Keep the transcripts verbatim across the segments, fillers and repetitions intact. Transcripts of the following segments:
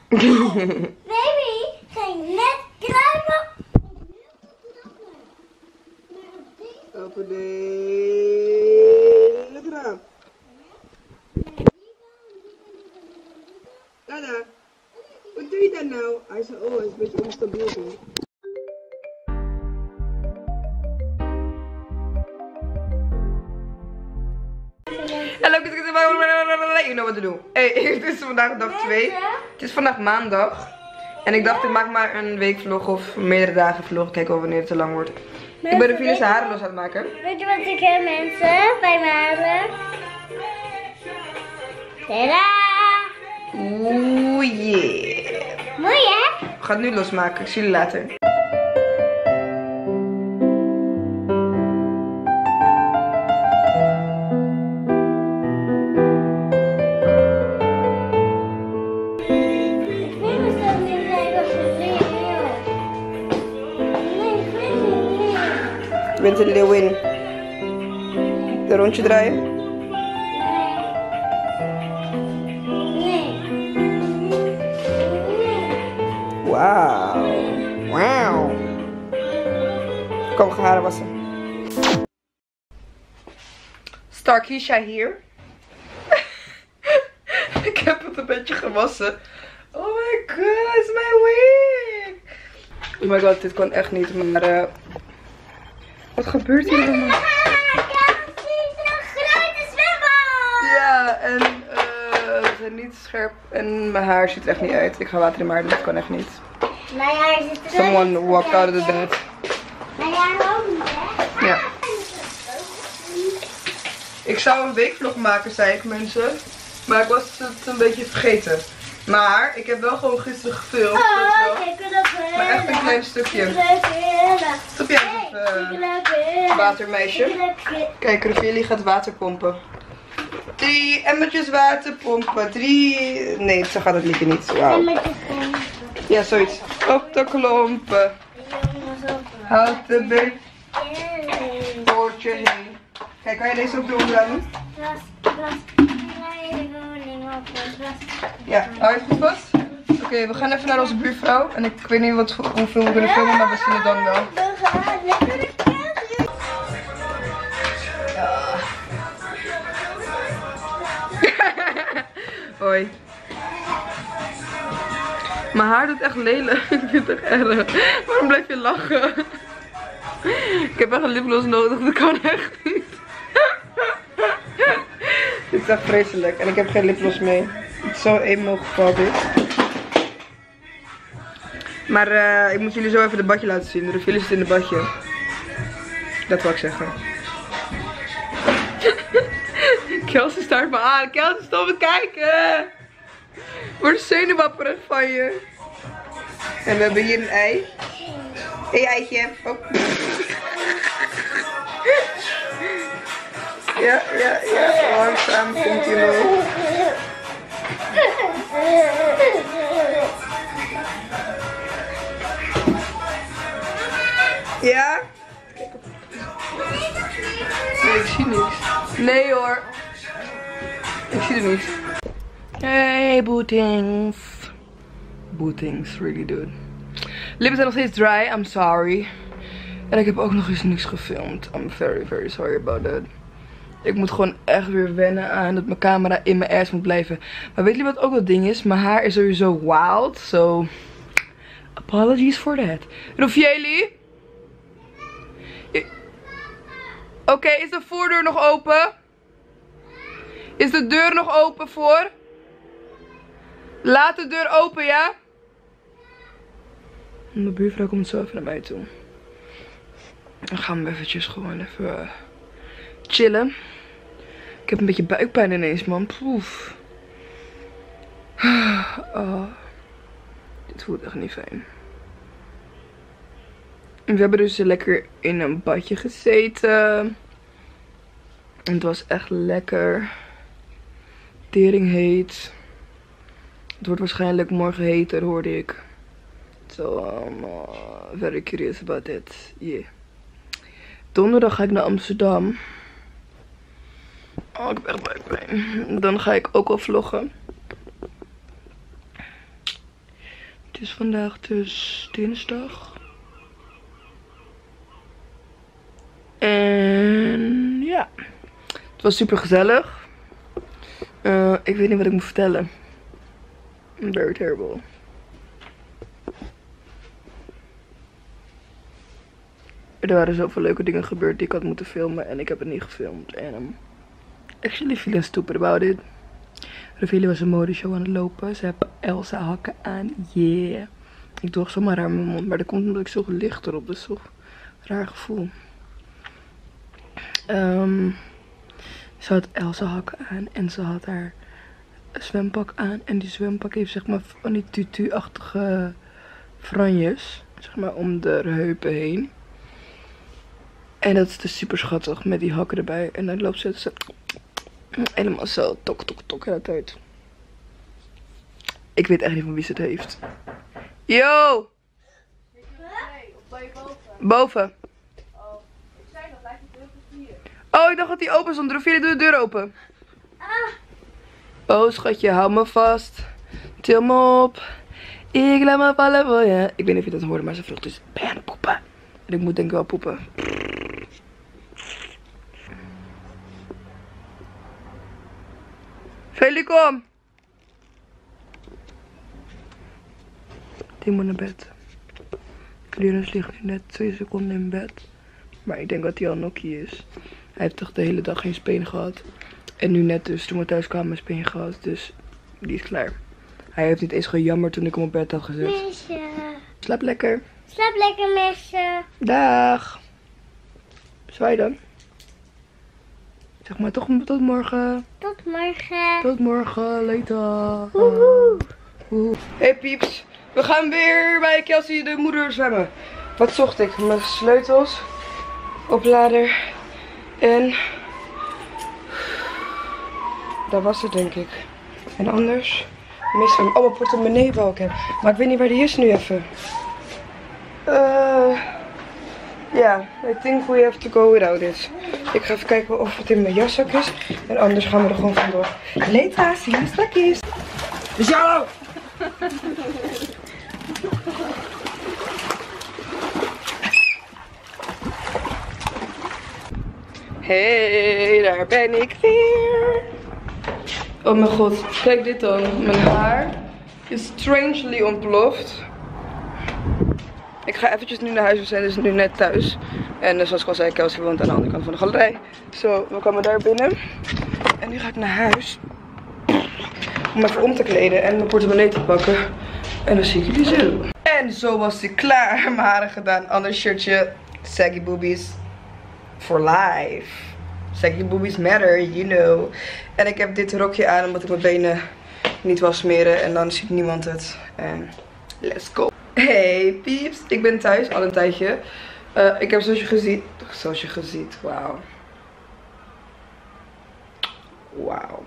Baby ging net kruipen. Open de raam. Dada, wat doe je dan nou? Hij zei, oh, hij is een beetje onstabiel. Hallo, ik you know wat te doen. Hey, het is vandaag dag twee. Het is vandaag maandag. En ik dacht, ik maak maar een weekvlog of meerdere dagen vlog. Kijk wel wanneer het te lang wordt. Ik ben de Venus haren los aan het maken. Weet je wat ik heb, mensen? Bij mijn haren. Tadaa! Oeh, yeah. Mooi, hè? We gaan het nu losmaken. Ik zie jullie later. Je bent een leeuwin. De rondje draaien? Nee. Wauw. Wauw. Kom, we gaan haren wassen. Starkeisha hier. Ik heb het een beetje gewassen. Oh my god, it's my wig. Oh my god, dit kan echt niet, maar... Uh... Wat gebeurt hier allemaal? Ja, kijk, zie je een grote zwembad. Ja, en uh, ze zijn niet scherp en mijn haar ziet er echt niet uit. Ik ga water in mijn haar doen, dat kan echt niet. Mijn haar zit er Someone walked out of the bed. Mijn haar ook niet, hè? Ja. Ik zou een weekvlog maken, zei ik mensen. Maar ik was het een beetje vergeten. Maar ik heb wel gewoon gisteren gefilmd. Oh, kijk dat wel. Maar echt een klein stukje. Stop jij even, uh, watermeisje. Kijk, Ravioli gaat water pompen. Drie emmertjes water pompen. Drie... Nee, zo gaat het liedje niet. Wauw. Ja, zoiets. Op de klompen. Houd de beek. Poortje heen. Kijk, kan je deze ook eronder doen? Ja, hou je het goed vast? Oké, okay, we gaan even naar onze buurvrouw. En ik weet niet wat, hoeveel we kunnen filmen, maar we zien het dan wel. Ja. Hoi. Mijn haar doet echt lelijk. Ik vind het echt erg. Waarom blijf je lachen? Ik heb echt een lipgloss nodig, dat kan echt niet. Dit is echt vreselijk. En ik heb geen lipgloss mee. Het is zo emo geval dit. Maar uh, ik moet jullie zo even de badje laten zien. De Ravioli zit in de badje. Dat wil ik zeggen. Kelsey staart me aan. Kelsey, stop met kijken. Ik word zenuwapperig van je. En we hebben hier een ei. Hey eitje. Oh. Ja, ja, ja. Langzaam komt hij nog. Ja? Nee, ik zie niks. Nee hoor. Ik zie er niks. Hey boetings. Boetings, really dude. Lippen zijn nog steeds dry, I'm sorry. En ik heb ook nog eens niks gefilmd. I'm very, very sorry about that. Ik moet gewoon echt weer wennen aan dat mijn camera in mijn ass moet blijven. Maar weet je wat ook dat ding is? Mijn haar is sowieso wild. So, apologies for that. Ravioli? Oké, okay, is de voordeur nog open? Is de deur nog open voor? Laat de deur open, ja? Mijn buurvrouw komt zo even naar mij toe. Dan gaan we eventjes gewoon even uh, chillen. Ik heb een beetje buikpijn ineens, man. Poef. Oh. Dit voelt echt niet fijn. En we hebben dus lekker in een badje gezeten. En het was echt lekker. Tering heet. Het wordt waarschijnlijk morgen heter, hoorde ik. So I'm uh, very curious about it. Yeah. Donderdag ga ik naar Amsterdam. Oh, ik heb echt buikpijn. Dan ga ik ook wel vloggen. Het is vandaag dus dinsdag. En ja, het was super gezellig. Uh, ik weet niet wat ik moet vertellen. Very terrible. Er waren zoveel leuke dingen gebeurd die ik had moeten filmen en ik heb het niet gefilmd. En um, actually feeling stupid about it. Ravelli was een modeshow aan het lopen. Ze hebben Elsa hakken aan. Yeah. Ik doe zomaar raar mijn mond, maar dat komt omdat ik zo licht erop. Dus toch een raar gevoel. Um, ze had Elsa hakken aan en ze had haar zwempak aan. En die zwempak heeft zeg maar van die tutu-achtige franjes. Zeg maar om de heupen heen. En dat is dus super schattig met die hakken erbij. En dan loopt ze zo helemaal zo tok tok tok in het uit. Ik weet echt niet van wie ze het heeft. Yo! Nee, of ben je boven? Boven. Oh, ik zei dat lijkt het heel hier. Oh, ik dacht dat die open stond. Ravelli, doe de deur open. Ah. Oh, schatje, hou me vast. Til me op. Ik laat me vallen voor je. Ik weet niet of je dat hoorde, maar ze vroeg dus, ben je aan het poepen? En ik moet denk ik wel poepen. Ravelli, kom. Die moet naar bed. Clearance ligt nu net twee seconden in bed. Maar ik denk dat hij al nokkie is. Hij heeft toch de hele dag geen speen gehad. En nu net dus, toen we thuis kwamen, speen gehad. Dus die is klaar. Hij heeft niet eens gejammerd toen ik hem op bed had gezet. Meisje. Slaap lekker. Slaap lekker, meisje. Dag. Zwaai dan. Zeg maar toch tot morgen. Tot morgen. Tot morgen, later. Woehoe. Woehoe. Hey pieps. We gaan weer bij Kelsey de moeder zwemmen. Wat zocht ik? Mijn sleutels. Oplader. En... daar was het denk ik. En anders... meestal oh, mijn portemonnee wou ik hebben. Maar ik weet niet waar die is nu even. Uh, ja, I think we have to go without it. Ik ga even kijken of het in mijn jaszak is. En anders gaan we er gewoon vandoor. Later, zie je straks. Dus hallo! Hey, daar ben ik weer. Oh mijn god, kijk dit dan. Mijn haar is strangely ontploft. Ik ga eventjes nu naar huis, we zijn dus nu net thuis. En uh, zoals ik al zei, Kelsey woont aan de andere kant van de galerij. Zo, we komen daar binnen. En nu ga ik naar huis. Om even om te kleden en mijn portemonnee te pakken. En dan zie ik jullie zo. En zo was ik klaar. Mijn haren gedaan. Ander shirtje. Saggy boobies. For life. Saggy boobies matter, you know. En ik heb dit rokje aan omdat ik mijn benen niet wil smeren. En dan ziet niemand het. En let's go. Hey pieps, ik ben thuis al een tijdje. Uh, ik heb zoals je gezien, zoals je gezien, wauw. Wauw.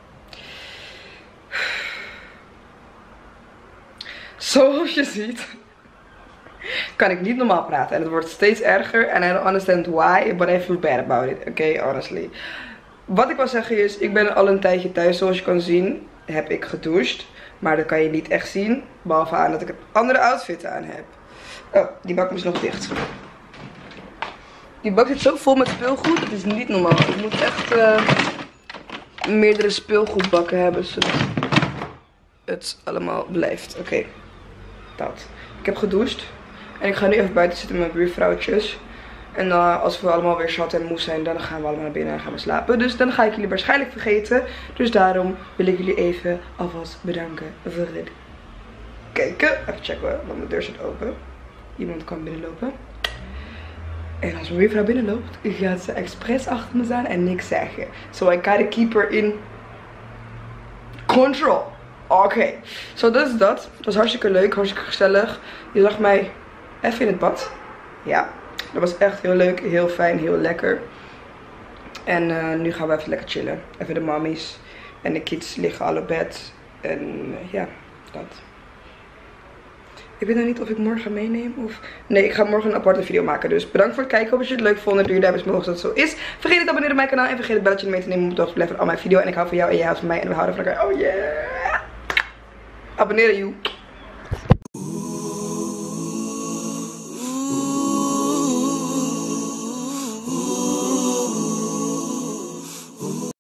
Zoals je ziet, kan ik niet normaal praten. En het wordt steeds erger. En I don't understand why, but I feel bad about it. Oké, okay, honestly. Wat ik wil zeggen is, ik ben al een tijdje thuis. Zoals je kan zien, heb ik gedoucht. Maar dat kan je niet echt zien. Behalve aan dat ik een andere outfit aan heb. Oh, die bak moest nog dicht. Die bak zit zo vol met speelgoed. Dat is niet normaal. Ik moet echt uh, meerdere speelgoedbakken hebben. Zodat het allemaal blijft. Oké. Okay. Dat. Ik heb gedoucht. En ik ga nu even buiten zitten met mijn buurvrouwtjes. En uh, als we allemaal weer zat en moe zijn, dan gaan we allemaal naar binnen en gaan we slapen. Dus dan ga ik jullie waarschijnlijk vergeten. Dus daarom wil ik jullie even alvast bedanken voor het kijken. Even checken, want mijn deur zit open. Iemand kan binnenlopen. En als mijn buurvrouw binnenloopt, gaat ze expres achter me staan en niks zeggen. So I gotta keep her in control. Oké, okay. Zo dat is dat. Het was hartstikke leuk, hartstikke gezellig. Je zag mij even in het bad. Ja. Dat was echt heel leuk, heel fijn, heel lekker. En uh, nu gaan we even lekker chillen. Even de mommies en de kids liggen al op bed. En uh, ja, dat. Ik weet nog niet of ik morgen meeneem of... Nee, ik ga morgen een aparte video maken. Dus bedankt voor het kijken. Hoop dat je het leuk vond. Doe je duimpjes omhoog als dat zo is. Vergeet niet te abonneren op mijn kanaal. En vergeet het belletje mee te nemen om op de hoogte te blijven van al mijn video's. En ik hou van jou en jij houdt van mij. En we houden van elkaar. Oh yeah! Abonneren, you.